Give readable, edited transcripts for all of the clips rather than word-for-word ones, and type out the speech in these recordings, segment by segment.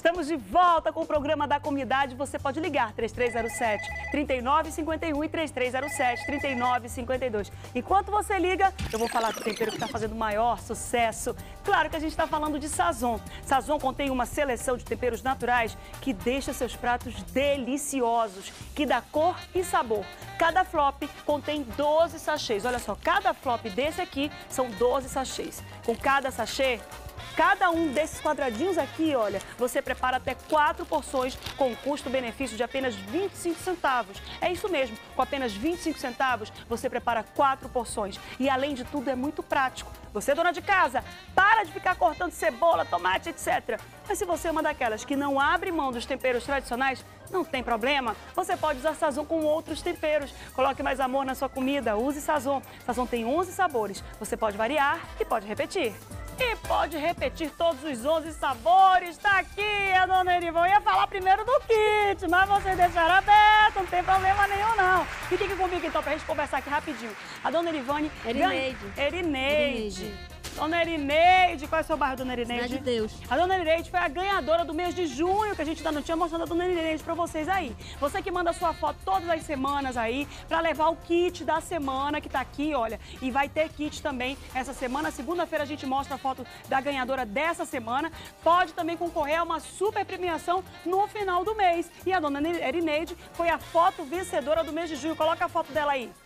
Estamos de volta com o programa da comunidade. Você pode ligar 3307-3951 e 3307-3952. Enquanto você liga, eu vou falar do tempero que está fazendo maior sucesso. Claro que a gente está falando de Sazon. Sazon contém uma seleção de temperos naturais que deixa seus pratos deliciosos, que dá cor e sabor. Cada flop contém 12 sachês. Olha só, cada flop desse aqui são 12 sachês. Com cada sachê, cada um desses quadradinhos aqui, olha, você prepara até 4 porções com um custo-benefício de apenas 25 centavos. É isso mesmo, com apenas 25 centavos você prepara 4 porções. E além de tudo é muito prático. Você, dona de casa, para de ficar cortando cebola, tomate, etc. Mas se você é uma daquelas que não abre mão dos temperos tradicionais, não tem problema. Você pode usar Sazon com outros temperos. Coloque mais amor na sua comida, use Sazon. Sazon tem 11 sabores. Você pode variar e pode repetir. E pode repetir todos os 11 sabores. Tá aqui a dona Erivone. Eu ia falar primeiro do kit, mas vocês deixaram aberto, não tem problema nenhum, não. Fique aqui comigo, então, pra gente conversar aqui rapidinho. A dona Erivone... Erineide. Dona Erineide, qual é o seu bairro, dona Erineide? Cidade de Deus. A dona Erineide foi a ganhadora do mês de junho, que a gente ainda não tinha mostrado a dona Erineide pra vocês aí. Você que manda sua foto todas as semanas aí, pra levar o kit da semana, que tá aqui, olha. E vai ter kit também essa semana. Segunda-feira a gente mostra a foto da ganhadora dessa semana. Pode também concorrer a uma super premiação no final do mês. E a dona Erineide foi a foto vencedora do mês de junho. Coloca a foto dela aí.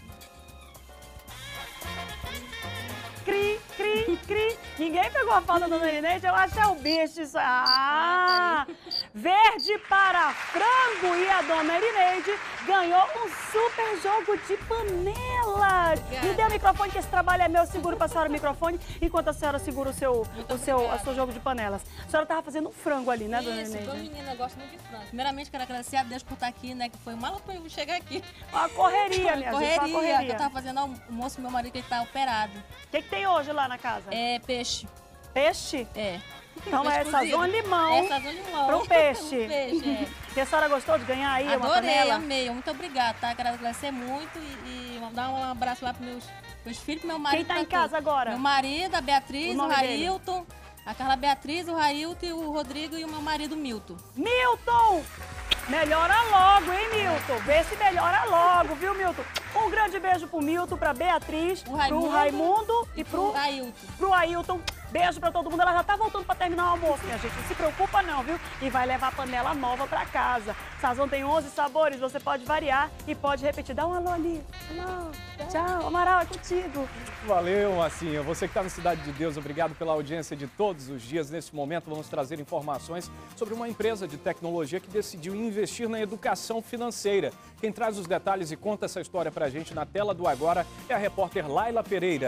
Cri, cri, cri. Ninguém pegou a foto da dona Erineide, eu acho que é o bicho isso. Verde para frango. E a dona Erineide ganhou um super jogo de panelas. Me dê o microfone, que esse trabalho é meu. Seguro para a senhora o microfone, enquanto a senhora segura o seu jogo de panelas. A senhora estava fazendo um frango ali, né, dona Erineide? Isso, menina, eu gosto muito de frango. Primeiramente, quero agradecer a Deus por estar aqui, né, que foi uma luta para eu chegar aqui. Uma correria, minha gente, uma correria. Eu estava fazendo almoço, meu marido, que ele está operado. O que tem hoje lá na casa? É peixe. Peixe? É. Então é Sazon limão. É Sazon limão. Para um peixe. Um peixe, é. E a senhora gostou de ganhar aí uma panela? Adorei, amei. Muito obrigada, tá? Quero agradecer muito e dar um abraço lá para meus filhos, pro meu marido. Quem tá em casa agora? Meu marido, a Beatriz, o Railton, a Carla Beatriz, o Railton, o Rodrigo e o meu marido Milton. Milton! Melhora logo, hein, Milton? Vê se melhora logo, viu, Milton? Um grande beijo pro Milton, pra Beatriz, pro Raimundo e pro Ailton. Beijo pra todo mundo. Ela já tá voltando pra terminar o almoço, minha gente. Não se preocupa não, viu? E vai levar a panela nova pra casa. Sazon tem 11 sabores, você pode variar e pode repetir. Dá um alô ali. Alô. Tchau. Amaral, é contigo. Valeu, Massinha. Você que está na Cidade de Deus, obrigado pela audiência de todos os dias. Nesse momento, vamos trazer informações sobre uma empresa de tecnologia que decidiu investir na educação financeira. Quem traz os detalhes e conta essa história pra gente na tela do Agora é a repórter Laila Pereira.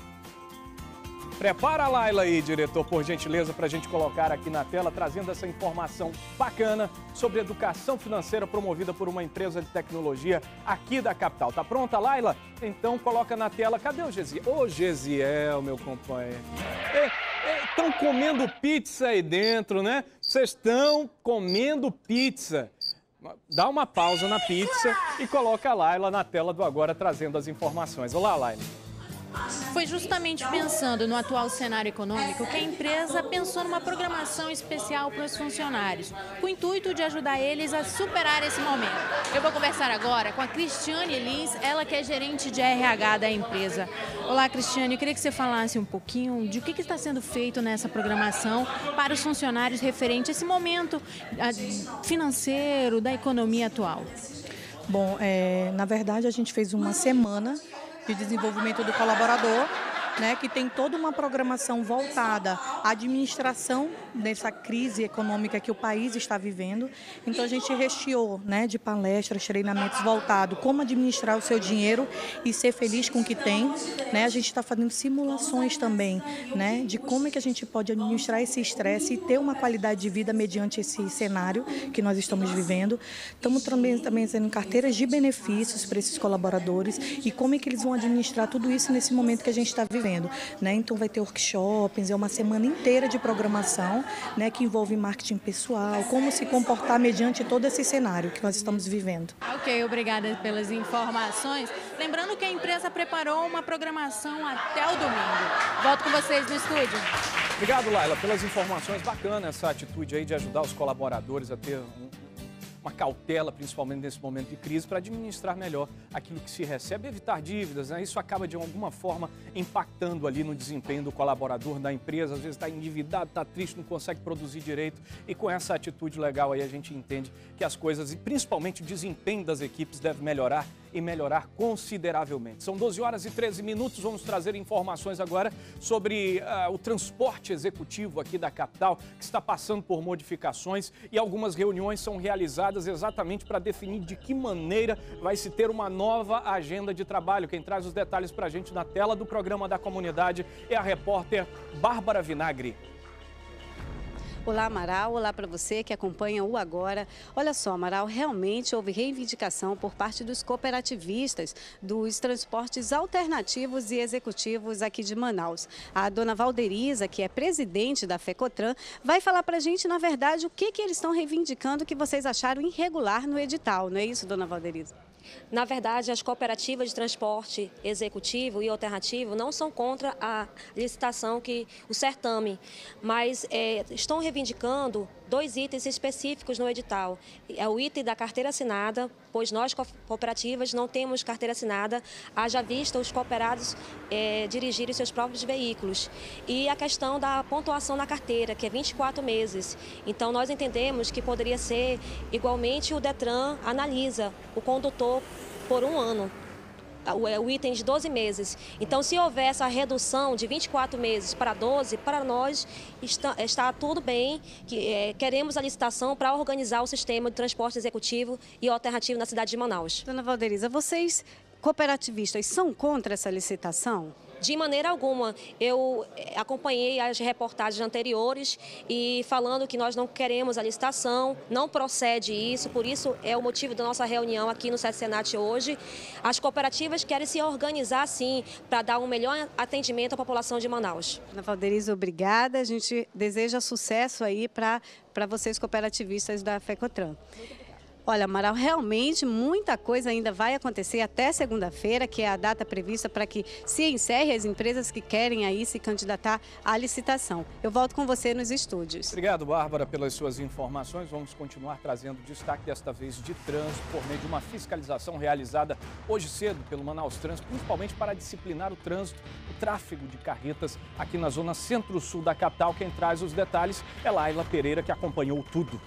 Prepara a Laila aí, diretor, por gentileza, para a gente colocar aqui na tela, trazendo essa informação bacana sobre educação financeira promovida por uma empresa de tecnologia aqui da capital. Tá pronta, Laila? Então coloca na tela. Cadê o Gesiel? Ô, Gesiel, meu companheiro. Estão comendo pizza aí dentro, né? Vocês estão comendo pizza. Dá uma pausa na pizza e coloca a Laila na tela do Agora, trazendo as informações. Olá, Laila. Foi justamente pensando no atual cenário econômico que a empresa pensou numa programação especial para os funcionários, com o intuito de ajudar eles a superar esse momento. Eu vou conversar agora com a Cristiane Lins, ela que é gerente de RH da empresa. Olá, Cristiane, eu queria que você falasse um pouquinho de o que está sendo feito nessa programação para os funcionários referente a esse momento financeiro da economia atual. Bom, na verdade a gente fez uma semana de desenvolvimento do colaborador, né, que tem toda uma programação voltada à administração dessa crise econômica que o país está vivendo. Então a gente recheou, né, de palestras, treinamentos voltados como administrar o seu dinheiro e ser feliz com o que tem, né? A gente está fazendo simulações também, né, de como é que a gente pode administrar esse estresse e ter uma qualidade de vida mediante esse cenário que nós estamos vivendo. Estamos também fazendo carteiras de benefícios para esses colaboradores e como é que eles vão administrar tudo isso nesse momento que a gente está vivendo. Né? Então vai ter workshops, é uma semana inteira de programação, né, que envolve marketing pessoal, como se comportar mediante todo esse cenário que nós estamos vivendo. Ok, obrigada pelas informações. Lembrando que a empresa preparou uma programação até o domingo. Volto com vocês no estúdio. Obrigado, Laila, pelas informações. Bacana essa atitude aí de ajudar os colaboradores a ter uma cautela, principalmente nesse momento de crise, para administrar melhor aquilo que se recebe e evitar dívidas, né? Isso acaba, de alguma forma, impactando ali no desempenho do colaborador, da empresa. Às vezes está endividado, está triste, não consegue produzir direito. E com essa atitude legal aí, a gente entende que as coisas, e principalmente o desempenho das equipes, deve melhorar e melhorar consideravelmente. São 12 horas e 13 minutos, vamos trazer informações agora sobre o transporte executivo aqui da capital, que está passando por modificações, e algumas reuniões são realizadas exatamente para definir de que maneira vai se ter uma nova agenda de trabalho. Quem traz os detalhes para a gente na tela do programa da comunidade é a repórter Bárbara Vinagre. Olá, Amaral. Olá para você que acompanha o Agora. Olha só, Amaral, realmente houve reivindicação por parte dos cooperativistas dos transportes alternativos e executivos aqui de Manaus. A dona Valderiza, que é presidente da FECOTRAN, vai falar para a gente, na verdade, o que eles estão reivindicando que vocês acharam irregular no edital. Não é isso, dona Valderiza? Na verdade, as cooperativas de transporte executivo e alternativo não são contra a licitação, o certame, mas estão reivindicando 2 itens específicos no edital. É o item da carteira assinada, pois nós, cooperativas, não temos carteira assinada, haja vista os cooperados dirigirem seus próprios veículos. E a questão da pontuação na carteira, que é 24 meses. Então, nós entendemos que poderia ser, igualmente, o Detran analisa o condutor por 1 ano. O item de 12 meses. Então, se houver essa redução de 24 meses para 12, para nós está tudo bem, que queremos a licitação para organizar o sistema de transporte executivo e alternativo na cidade de Manaus. Dona Valderiza, vocês, cooperativistas, são contra essa licitação? De maneira alguma. Eu acompanhei as reportagens anteriores e falando que nós não queremos a licitação, não procede isso, por isso é o motivo da nossa reunião aqui no SENAT hoje. As cooperativas querem se organizar, sim, para dar um melhor atendimento à população de Manaus. Dona Valderiza, obrigada. A gente deseja sucesso aí para vocês, cooperativistas da FECOTRAN. Olha, Amaral, realmente muita coisa ainda vai acontecer até segunda-feira, que é a data prevista para que se encerre as empresas que querem aí se candidatar à licitação. Eu volto com você nos estúdios. Obrigado, Bárbara, pelas suas informações. Vamos continuar trazendo destaque, desta vez de trânsito, por meio de uma fiscalização realizada hoje cedo pelo Manaus Trânsito, principalmente para disciplinar o trânsito, o tráfego de carretas aqui na zona centro-sul da capital. Quem traz os detalhes é Laila Pereira, que acompanhou tudo.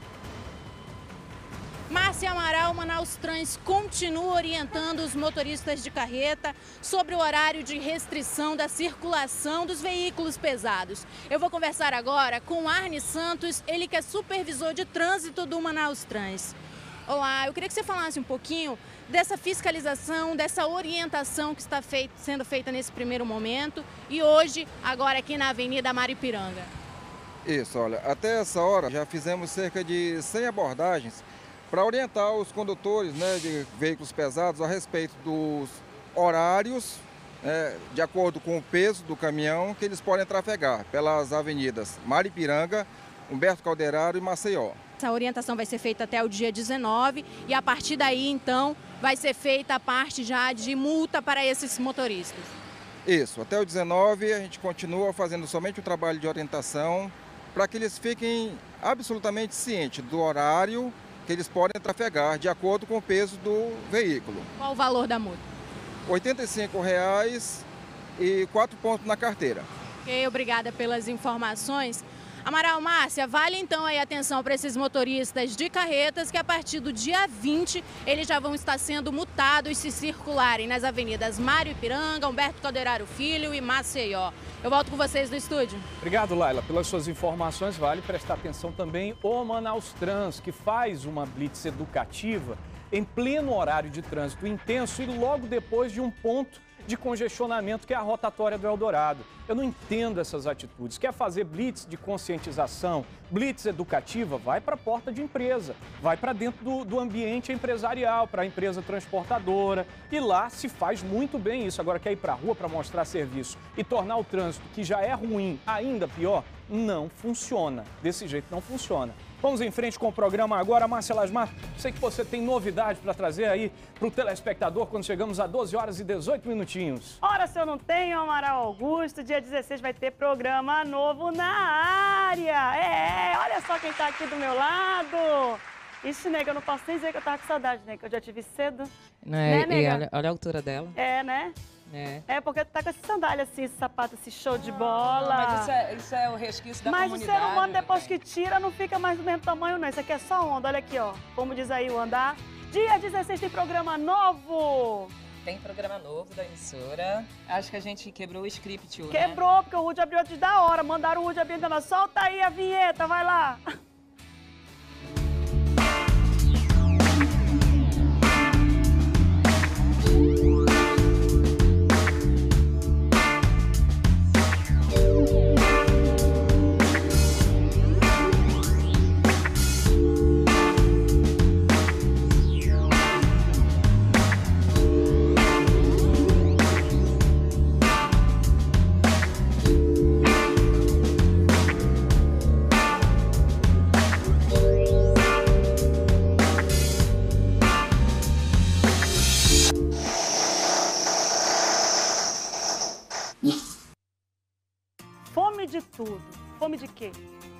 Márcia Amaral, Manaus Trans continua orientando os motoristas de carreta sobre o horário de restrição da circulação dos veículos pesados. Eu vou conversar agora com Arne Santos, ele que é supervisor de trânsito do Manaus Trans. Olá, eu queria que você falasse um pouquinho dessa fiscalização, dessa orientação que está sendo feita nesse primeiro momento e hoje, agora aqui na Avenida Maripiranga. Isso, olha, até essa hora já fizemos cerca de 100 abordagens para orientar os condutores, né, de veículos pesados a respeito dos horários, de acordo com o peso do caminhão, que eles podem trafegar pelas avenidas Maripiranga, Humberto Calderaro e Maceió. Essa orientação vai ser feita até o dia 19 e a partir daí, então, vai ser feita a parte já de multa para esses motoristas. Isso, até o 19 a gente continua fazendo somente o trabalho de orientação para que eles fiquem absolutamente cientes do horário que eles podem trafegar de acordo com o peso do veículo. Qual o valor da multa? R$ 85,00 e 4 pontos na carteira. Ok, obrigada pelas informações. Amaral, Márcia, vale então aí atenção para esses motoristas de carretas que a partir do dia 20 eles já vão estar sendo multados se circularem nas avenidas Maripiranga, Humberto Calderaro Filho e Maceió. Eu volto com vocês no estúdio. Obrigado, Laila, pelas suas informações. Vale prestar atenção também o Manaus Trans, que faz uma blitz educativa em pleno horário de trânsito intenso e logo depois de um ponto de congestionamento, que é a rotatória do Eldorado. Eu não entendo essas atitudes. Quer fazer blitz de conscientização, blitz educativa? Vai para a porta de empresa, vai para dentro do ambiente empresarial, para a empresa transportadora. E lá se faz muito bem isso. Agora, quer ir para a rua para mostrar serviço e tornar o trânsito, que já é ruim, ainda pior? Não funciona. Desse jeito não funciona. Vamos em frente com o programa agora. Márcia Lasmar, sei que você tem novidade para trazer aí para o telespectador quando chegamos a 12 horas e 18 minutinhos. Ora, se eu não tenho, Amaral Augusto, dia 16 vai ter programa novo na área. Olha só quem tá aqui do meu lado. Ixi, nega, eu não posso nem dizer que eu tava com saudade, né? Que eu já te vi cedo. Né, nega? Olha a altura dela. É, né? É porque tu tá com essa sandália assim, esse sapato, esse show de bola. Mas isso é o resquício da comunidade. Mas o ser humano, depois que tira, não fica mais do mesmo tamanho, não. Isso aqui é só onda, olha aqui, ó. Como diz aí o andar. Dia 16 tem programa novo. Tem programa novo da emissora. Acho que a gente quebrou o script, né? Quebrou, porque o Rude abriu antes da hora. Mandaram o Rude abrir ainda. Solta aí a vinheta, vai lá. Fome de tudo. Fome de quê?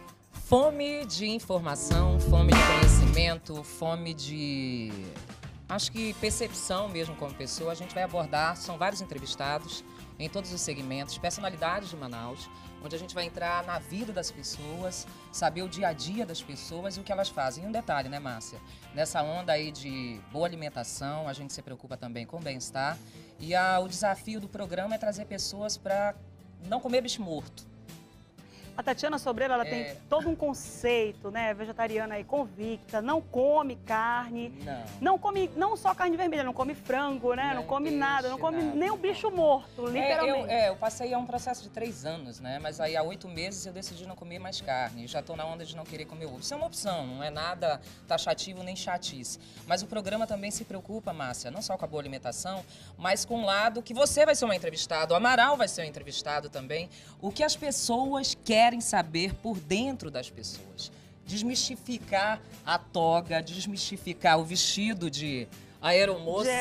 Fome de informação, fome de conhecimento, fome de... acho que percepção mesmo como pessoa. A gente vai abordar, são vários entrevistados em todos os segmentos, personalidades de Manaus, onde a gente vai entrar na vida das pessoas, saber o dia a dia das pessoas e o que elas fazem. E um detalhe, né, Márcia? Nessa onda aí de boa alimentação, a gente se preocupa também com o bem-estar. E o desafio do programa é trazer pessoas para não comer bicho morto. A Tatiana Sobreira, ela tem todo um conceito, né, vegetariana aí, convicta, não come carne, não come, não só carne vermelha, não come frango, né, não come nada, não come nem um bicho morto, literalmente. Eu passei um processo de 3 anos, né, mas aí há 8 meses eu decidi não comer mais carne, já tô na onda de não querer comer ovo. Isso é uma opção, não é nada taxativo nem chatice. Mas o programa também se preocupa, Márcia, não só com a boa alimentação, mas com o lado que você vai ser uma entrevistada, o Amaral vai ser um entrevistado também, o que as pessoas querem saber por dentro das pessoas. Desmistificar a toga, desmistificar o vestido de aeromoça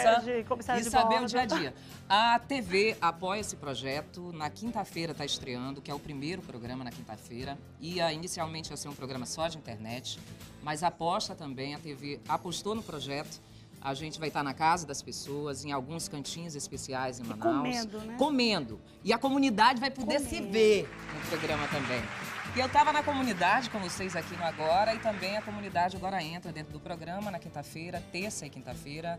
e saber o dia a dia. A TV apoia esse projeto. Na quinta-feira está estreando, que é o primeiro programa na quinta-feira. Inicialmente ia ser um programa só de internet, mas aposta também, a TV apostou no projeto. A gente vai estar na casa das pessoas, em alguns cantinhos especiais em Manaus. Comendo, né? Comendo. E a comunidade vai poder se ver no programa também. E eu estava na comunidade com vocês aqui no Agora e também a comunidade agora entra dentro do programa na quinta-feira, terça e quinta-feira,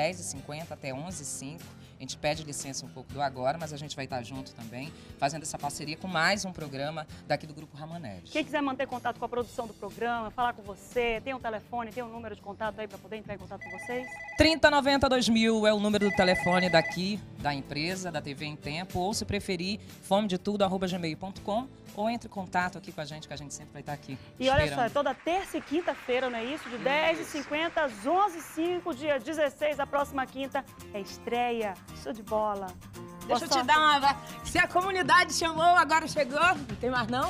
10h50 até 11h05. A gente pede licença um pouco do Agora, mas a gente vai estar junto também, fazendo essa parceria com mais um programa daqui do Grupo Ramaneres. Quem quiser manter contato com a produção do programa, falar com você, tem um telefone, tem um número de contato aí para poder entrar em contato com vocês? 3090-2000 é o número do telefone daqui, da empresa, da TV em Tempo, ou se preferir, fomedetudo@gmail.com, ou entre em contato aqui com a gente, que a gente sempre vai estar aqui. E olha só, é toda terça e quinta-feira, não é isso? De 10h50 às 11h05, dia 16, a próxima quinta, é estreia. Show de bola. Deixa eu te dar uma... Se a comunidade chamou, agora chegou. Não tem mais não?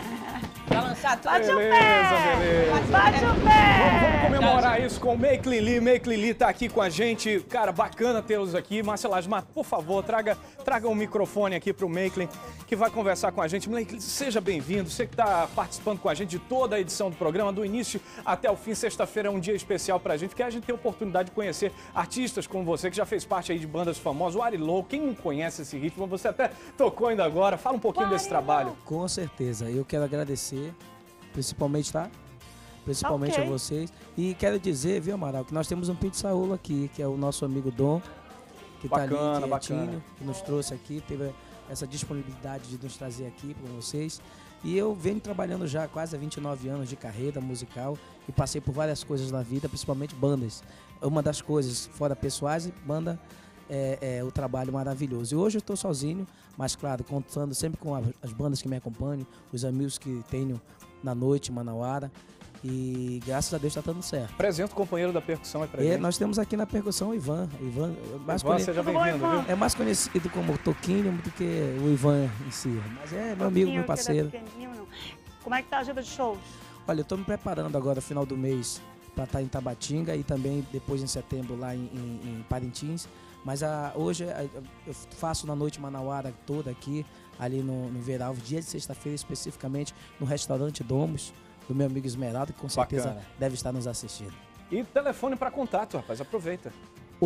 Pra lançar tudo. Bate o pé! Beleza. Bate o pé! Vamos comemorar isso com o Make Lili. Make Lili tá aqui com a gente. Cara, bacana tê-los aqui. Márcia Lasmar, por favor, traga um microfone aqui pro Make, que vai conversar com a gente. Make, seja bem-vindo. Você que tá participando com a gente de toda a edição do programa, do início até o fim. Sexta-feira é um dia especial pra gente, porque a gente tem a oportunidade de conhecer artistas como você, que já fez parte aí de bandas famosas. O Ari Low, quem não conhece esse ritmo, você até tocou ainda agora. Fala um pouquinho desse trabalho. Com certeza. Eu quero agradecer, principalmente, tá? Principalmente a vocês. E quero dizer, viu, Amaral, que nós temos um Pizzaulo aqui, que é o nosso amigo Dom, que tá ali, quietinho, que nos trouxe aqui, teve essa disponibilidade de nos trazer aqui para vocês. E eu venho trabalhando já quase há 29 anos de carreira musical e passei por várias coisas na vida, principalmente bandas. Uma das coisas, fora pessoais, banda é o trabalho maravilhoso. E hoje eu estou sozinho, mas claro, contando sempre com as bandas que me acompanham, os amigos que tenho na noite, Manauara. E graças a Deus está dando certo. Apresenta o companheiro da percussão aí pra gente. Nós temos aqui na percussão o Ivan. Ivan, seja bem-vindo, viu? É mais conhecido como Toquinho do que o Ivan em si. Mas é meu amigo, meu parceiro. Como é que tá a agenda de shows? Olha, eu estou me preparando agora, final do mês, para estar em Tabatinga e também depois em setembro lá em Parintins. Mas hoje eu faço na noite manauara toda aqui, ali no Veralvo, dia de sexta-feira especificamente, no restaurante Domus, do meu amigo Esmeralda, que com certeza deve estar nos assistindo. E telefone para contato, rapaz, aproveita.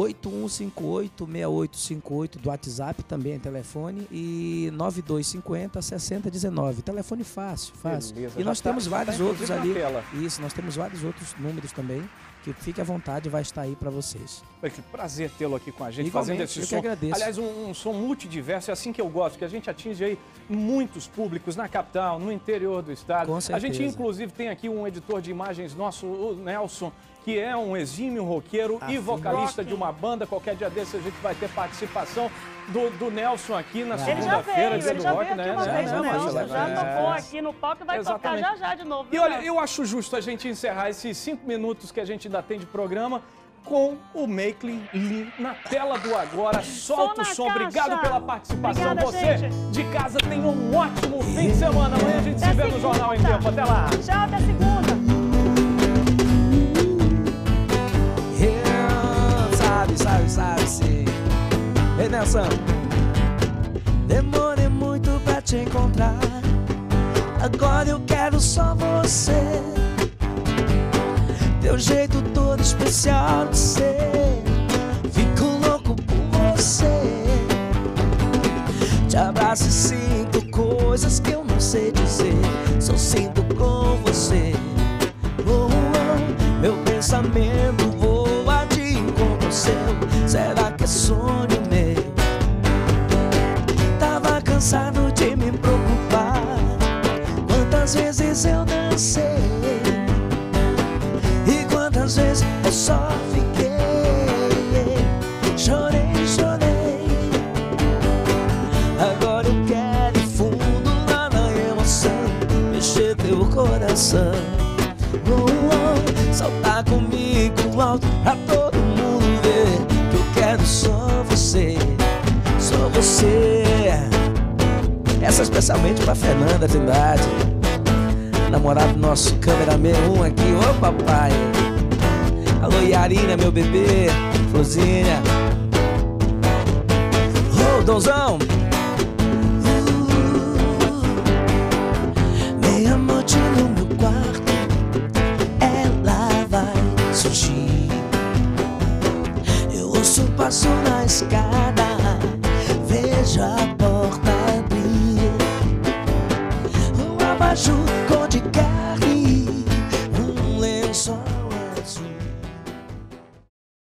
8158-6858 do WhatsApp, também é telefone, e 9250-6019. Telefone fácil. Beleza, e nós temos vários outros ali. Isso, nós temos vários outros números também, que fique à vontade, vai estar aí para vocês. Que prazer tê-lo aqui com a gente, Igualmente, fazendo esse som. Eu que agradeço. Aliás, um som multidiverso, é assim que eu gosto, que a gente atinge aí muitos públicos na capital, no interior do estado. Com certeza. A gente, inclusive, tem aqui um editor de imagens nosso, o Nelson, que é um exímio roqueiro e vocalista de uma banda. Qualquer dia desse a gente vai ter participação do Nelson aqui na segunda-feira, dia do rock, né? Já tocou aqui no palco e vai tocar já de novo. E olha, eu acho justo a gente encerrar esses 5 minutos que a gente ainda tem de programa com o Make Lee na tela do Agora. Solta o som. Obrigado pela participação. Você de casa tem um ótimo fim de semana. Amanhã a gente se vê no Jornal em Tempo. Até lá. Tchau, até segunda. Sabe sim. Ei, Nelson. Demorei muito pra te encontrar, agora eu quero só você. Teu jeito todo especial de ser, fico louco por você. Te abraço e sinto coisas que eu não sei dizer, só sinto com você. Oh, oh, meu pensamento voa de encontro ao seu. Será que é sonho meu? Tava cansado de me preocupar, quantas vezes eu dancei e quantas vezes eu só fiquei. Chorei, agora eu quero ir fundo lá na emoção, mexer teu coração. Oh, oh, soltar comigo alto pra todo mundo ver que eu quero só você, só você. Essa especialmente pra Fernanda Trindade, namorado do nosso cameraman aqui, ô papai. Alô Yarina, meu bebê, Florzinha. Ô Donzão. Meia-noite no meu quarto, ela vai surgir. Eu ouço um passo na escada, veja